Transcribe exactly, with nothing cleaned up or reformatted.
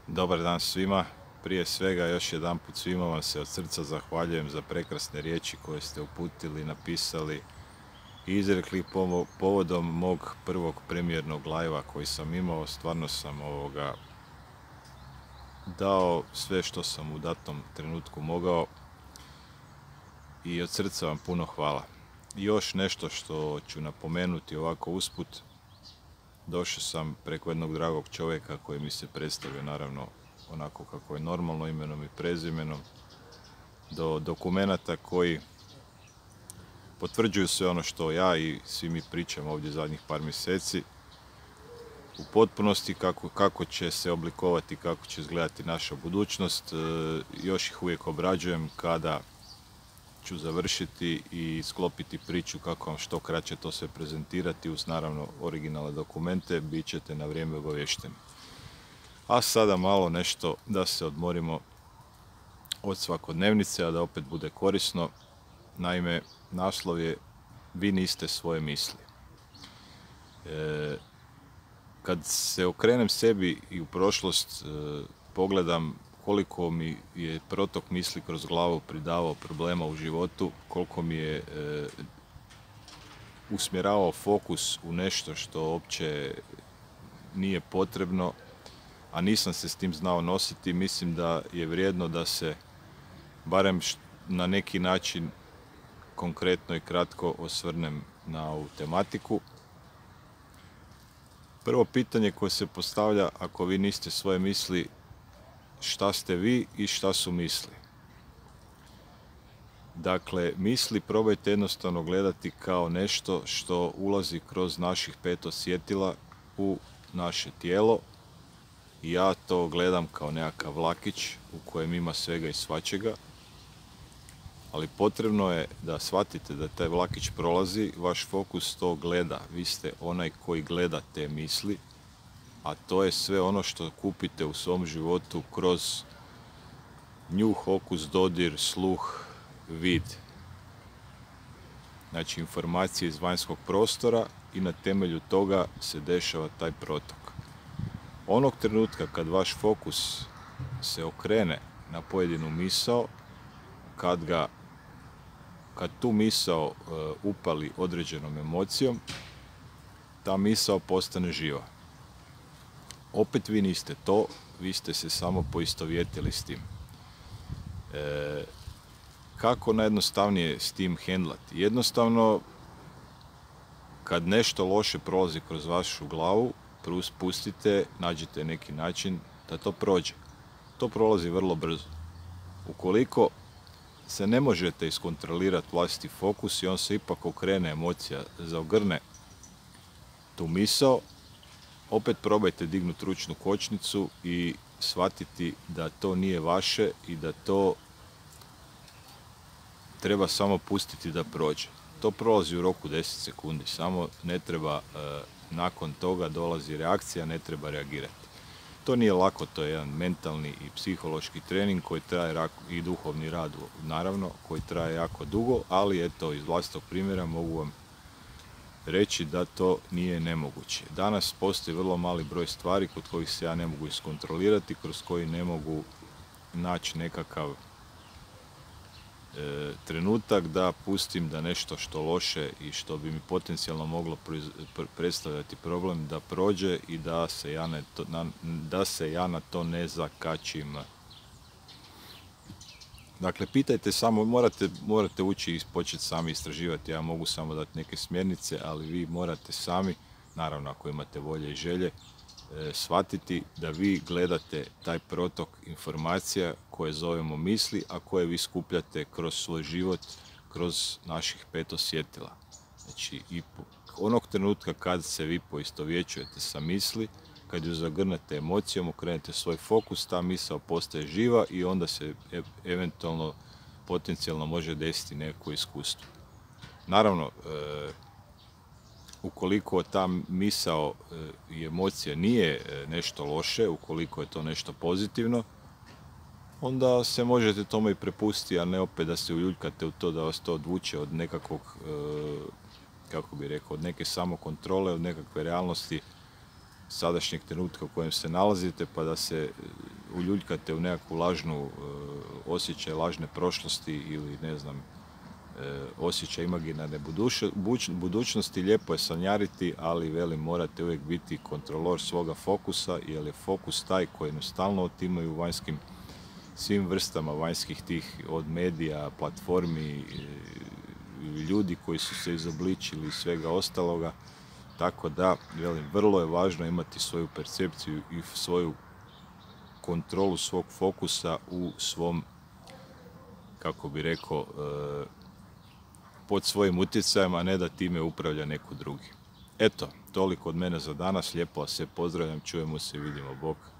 Dobar dan svima. Prije svega još jedanput svima vam se od srca zahvaljujem za prekrasne riječi koje ste uputili, napisali i izrekli povodom mog prvog premijernog live-a koji sam imao. Stvarno sam ovoga dao sve što sam u datom trenutku mogao i od srca vam puno hvala. I još nešto što ću napomenuti ovako usput. Došao sam preko jednog dragog čovjeka koji mi se predstavio naravno onako kako je normalno, imenom i prezimenom, do dokumenata koji potvrđuju sve ono što ja i svi mi pričamo ovdje zadnjih par mjeseci. U potpunosti kako, kako će se oblikovati, kako će izgledati naša budućnost. E, još ih uvijek obrađujem kada ću završiti i sklopiti priču kako vam što kraće to sve prezentirati uz naravno originalne dokumente, bit ćete na vrijeme obavješteni. A sada malo nešto da se odmorimo od svakodnevnice, a da opet bude korisno. Naime, naslov je Vi niste svoje misli. E, kad se okrenem sebi i u prošlost, e, pogledam koliko mi je protok misli kroz glavu pridavao problema u životu, koliko mi je e, usmjeravao fokus u nešto što uopće nije potrebno, a nisam se s tim znao nositi, mislim da je vrijedno da se barem na neki način konkretno i kratko osvrnem na ovu tematiku. Prvo pitanje koje se postavlja, ako vi niste svoje misli, šta ste vi i šta su misli? Dakle, misli probajte jednostavno gledati kao nešto što ulazi kroz naših pet osjetila u naše tijelo. Ja to gledam kao nekakav vlakić u kojem ima svega i svačega, ali potrebno je da shvatite da taj vlakić prolazi, vaš fokus to gleda, vi ste onaj koji gleda te misli, a to je sve ono što kupite u svom životu kroz njuh, okus, dodir, sluh, vid. Znači informacije iz vanjskog prostora i na temelju toga se dešava taj protok. Onog trenutka kad vaš fokus se okrene na pojedinu misao, kad, ga, kad tu misao uh, upali određenom emocijom, ta misao postane živa. Opet vi niste to, vi ste se samo poistovjetili s tim. E, kako najjednostavnije s tim hendlati? Jednostavno, kad nešto loše prolazi kroz vašu glavu, pustite, nađite neki način da to prođe. To prolazi vrlo brzo. Ukoliko se ne možete iskontrolirati vlastiti fokus i on se ipak okrene, emocija zaogrne tu misao, opet probajte dignuti ručnu kočnicu i shvatiti da to nije vaše i da to treba samo pustiti da prođe. To prolazi u roku deset sekundi, samo ne treba, e, nakon toga dolazi reakcija, ne treba reagirati. To nije lako, to je jedan mentalni i psihološki trening koji traje i duhovni rad, naravno, koji traje jako dugo, ali eto, iz vlastitog primjera mogu vam reći da to nije nemoguće. Danas postoji vrlo mali broj stvari kod kojih se ja ne mogu iskontrolirati, kroz koji ne mogu naći nekakav e, trenutak da pustim da nešto što loše i što bi mi potencijalno moglo predstavljati problem da prođe i da se ja, ne to, na, da se ja na to ne zakačim. Dakle, pitajte samo, morate, morate ući i početi sami istraživati. Ja mogu samo dati neke smjernice, ali vi morate sami, naravno ako imate volje i želje, e, shvatiti da vi gledate taj protok informacija koje zovemo misli, a koje vi skupljate kroz svoj život, kroz naših pet osjetila. Znači, i onog trenutka kad se vi poistovjećujete sa misli, kad ju zagrnete emocijom, okrenete svoj fokus, ta misao postaje živa i onda se e eventualno, potencijalno može desiti neko iskustvo. Naravno, e, ukoliko ta misao e, i emocija nije nešto loše, ukoliko je to nešto pozitivno, onda se možete tome i prepustiti, a ne opet da se uljuljkate u to, da vas to odvuče od nekakvog, e, kako bi rekao, od neke samokontrole, od nekakve realnosti sadašnjeg trenutka u kojem se nalazite, pa da se uljuljkate u nekakvu lažnu e, osjećaj lažne prošlosti ili ne znam, e, osjećaj imaginarne budućnosti. Lijepo je sanjariti, ali velim, morate uvijek biti kontrolor svoga fokusa, jer je fokus taj koji stalno otimaju vanjskim svim vrstama vanjskih tih, od medija, platformi, ljudi koji su se izobličili i svega ostaloga. Tako da, velim, vrlo je važno imati svoju percepciju i svoju kontrolu svog fokusa u svom, kako bi rekao, pod svojim utjecajem, a ne da time upravlja neko drugi. Eto, toliko od mene za danas. Lijepo vas se pozdravljam, čujemo se i vidimo. Bog.